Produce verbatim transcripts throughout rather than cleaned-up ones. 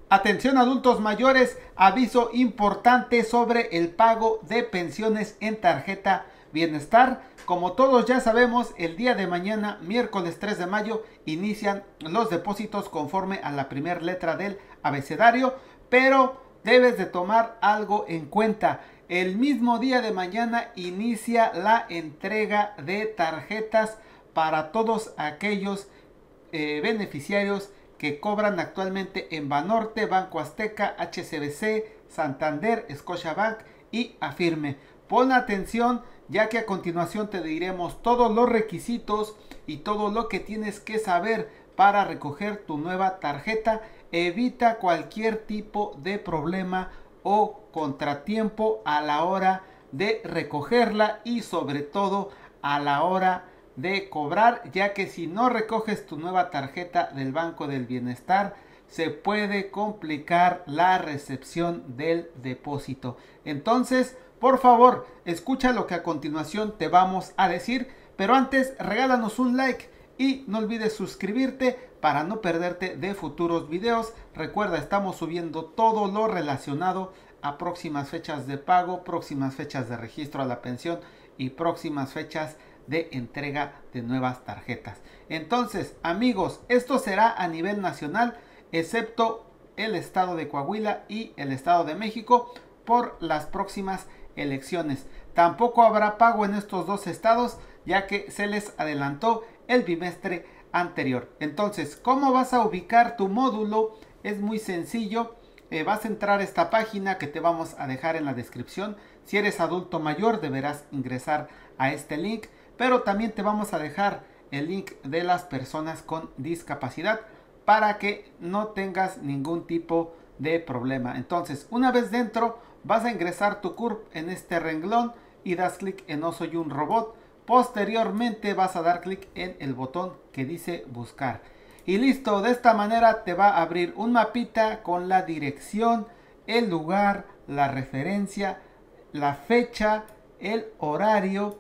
Atención adultos mayores, aviso importante sobre el pago de pensiones en tarjeta Bienestar. Como todos ya sabemos, el día de mañana, miércoles tres de mayo, inician los depósitos conforme a la primera letra del abecedario, pero debes de tomar algo en cuenta. El mismo día de mañana inicia la entrega de tarjetas para todos aquellos eh, beneficiarios que cobran actualmente en Banorte, Banco Azteca, H S B C, Santander, Scotiabank y Afirme. Pon atención, ya que a continuación te diremos todos los requisitos y todo lo que tienes que saber para recoger tu nueva tarjeta. Evita cualquier tipo de problema o contratiempo a la hora de recogerla y sobre todo a la hora de cobrar, ya que si no recoges tu nueva tarjeta del Banco del Bienestar, se puede complicar la recepción del depósito. Entonces, por favor, escucha lo que a continuación te vamos a decir, pero antes regálanos un like y no olvides suscribirte para no perderte de futuros videos. Recuerda, estamos subiendo todo lo relacionado a próximas fechas de pago, próximas fechas de registro a la pensión y próximas fechas de entrega de nuevas tarjetas. Entonces, amigos, esto será a nivel nacional, excepto el estado de Coahuila y el estado de México por las próximas elecciones. Tampoco habrá pago en estos dos estados, ya que se les adelantó el bimestre anterior. Entonces, ¿cómo vas a ubicar tu módulo? Es muy sencillo. Eh, vas a entrar a esta página que te vamos a dejar en la descripción. Si eres adulto mayor, deberás ingresar a este link, pero también te vamos a dejar el link de las personas con discapacidad para que no tengas ningún tipo de problema. Entonces, una vez dentro, vas a ingresar tu C U R P en este renglón y das clic en No soy un robot. Posteriormente vas a dar clic en el botón que dice buscar. Y listo, de esta manera te va a abrir un mapita con la dirección, el lugar, la referencia, la fecha, el horario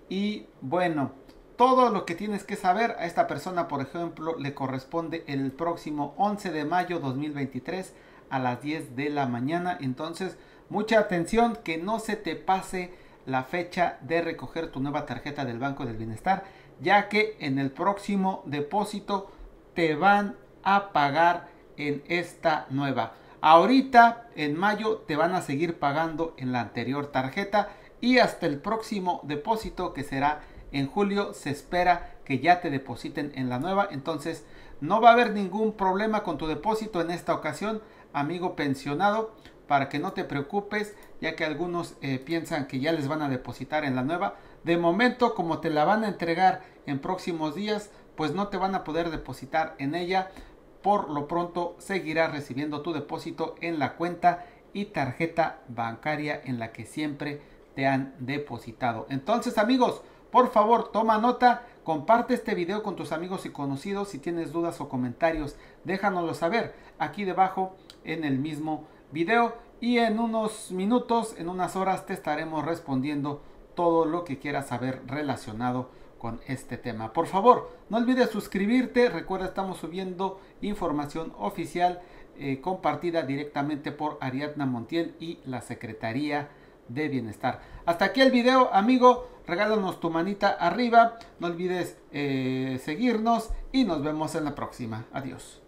y bueno, todo lo que tienes que saber. A esta persona, por ejemplo, le corresponde el próximo once de mayo dos mil veintitrés a las diez de la mañana. Entonces, mucha atención, que no se te pase la fecha de recoger tu nueva tarjeta del Banco del Bienestar, ya que en el próximo depósito te van a pagar en esta nueva. Ahorita en mayo te van a seguir pagando en la anterior tarjeta y hasta el próximo depósito, que será en julio, se espera que ya te depositen en la nueva. Entonces no va a haber ningún problema con tu depósito en esta ocasión, amigo pensionado, para que no te preocupes, ya que algunos eh, piensan que ya les van a depositar en la nueva. De momento, como te la van a entregar en próximos días, pues no te van a poder depositar en ella. Por lo pronto seguirás recibiendo tu depósito en la cuenta y tarjeta bancaria en la que siempre te han depositado. Entonces, amigos, por favor, toma nota, comparte este video con tus amigos y conocidos. Si tienes dudas o comentarios, déjanoslo saber aquí debajo en el mismo video, y en unos minutos, en unas horas, te estaremos respondiendo todo lo que quieras saber relacionado con este tema. Por favor, no olvides suscribirte. Recuerda, estamos subiendo información oficial eh, compartida directamente por Ariadna Montiel y la Secretaría de Bienestar. Hasta aquí el video, amigo. Regálanos tu manita arriba. No olvides eh, seguirnos y nos vemos en la próxima. Adiós.